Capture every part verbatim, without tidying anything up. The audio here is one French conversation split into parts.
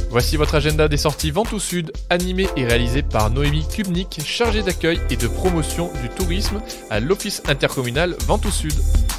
Voici votre agenda des sorties Ventoux Sud, animé et réalisé par Noémie Kubnik, chargée d'accueil et de promotion du tourisme à l'Office intercommunal Ventoux Sud.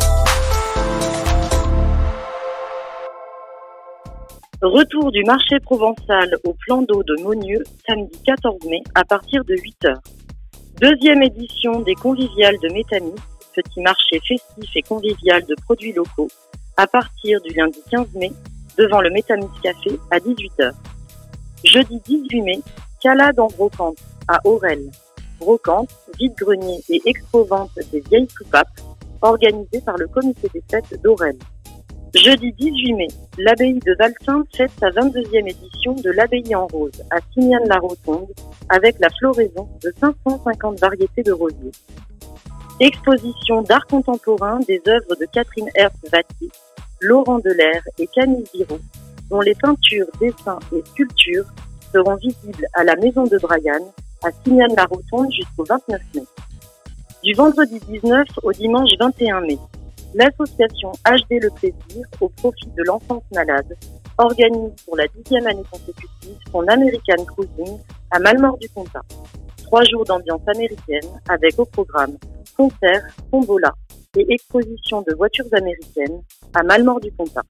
Retour du marché provençal au plan d'eau de Monieux, samedi quatorze mai à partir de huit heures. Deuxième édition des conviviales de Métamy, petit marché festif et convivial de produits locaux, à partir du lundi quinze mai, devant le Métamys Café à dix-huit heures. Jeudi dix-huit mai, Calade en brocante à Aurel. Brocante, vide-grenier et expo-vente des vieilles soupapes, organisée par le comité des fêtes d'Aurel. Jeudi dix-huit mai, l'abbaye de Valsainte fête sa vingt-deuxième édition de l'abbaye en rose à Signan-la-Rotonde avec la floraison de cinq cent cinquante variétés de rosiers. Exposition d'art contemporain des œuvres de Catherine Hertz-Wattier, Laurent Delair et Camille Viraud, dont les peintures, dessins et sculptures seront visibles à la Maison de Bryan à Signan-la-Rotonde jusqu'au vingt-neuf mai. Du vendredi dix-neuf au dimanche vingt et un mai, l'association H D Le Plaisir, au profit de l'enfance malade, organise pour la dixième année consécutive son American Cruising à Malmort-du-Comtat. Trois jours d'ambiance américaine avec au programme concerts, tombola et exposition de voitures américaines à Malmort-du-Comtat.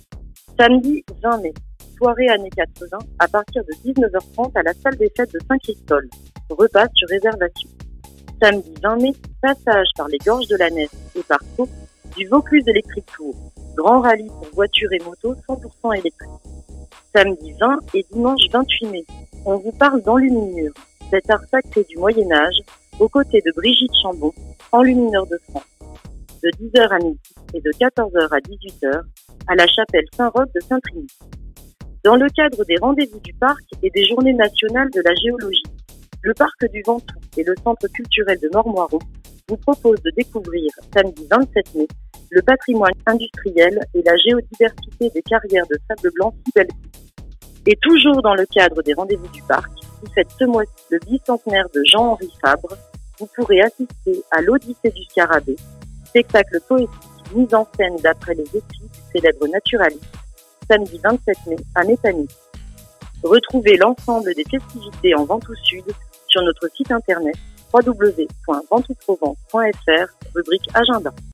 Samedi vingt mai, soirée années quatre-vingts à partir de dix-neuf heures trente à la salle des fêtes de Saint-Christol. Repas sur réservation. Samedi vingt mai, passage par les gorges de la Nef et par Sceaux du Vaucluse Electric Tour, grand rallye pour voitures et motos cent pour cent électriques. Samedi vingt et dimanche vingt-huit mai, on vous parle d'enluminure, cet art sacré du Moyen-Âge, aux côtés de Brigitte Chambon, enlumineur de France, de dix heures à midi et de quatorze heures à dix-huit heures à la chapelle Saint-Roch de Saint-Trini. Dans le cadre des rendez-vous du parc et des journées nationales de la géologie, le parc du Ventoux et le centre culturel de Mormoireau vous proposent de découvrir samedi vingt-sept mai le patrimoine industriel et la géodiversité des carrières de sable blanc Sibelco. Et toujours dans le cadre des rendez-vous du parc, qui fête ce mois-ci le bicentenaire de Jean-Henri Fabre, vous pourrez assister à l'Odyssée du Scarabée, spectacle poétique mis en scène d'après les écrits du célèbre naturaliste, samedi vingt-sept mai à Métamy. Retrouvez l'ensemble des festivités en Ventoux Sud sur notre site internet w w w point ventoux provence point f r, rubrique agenda.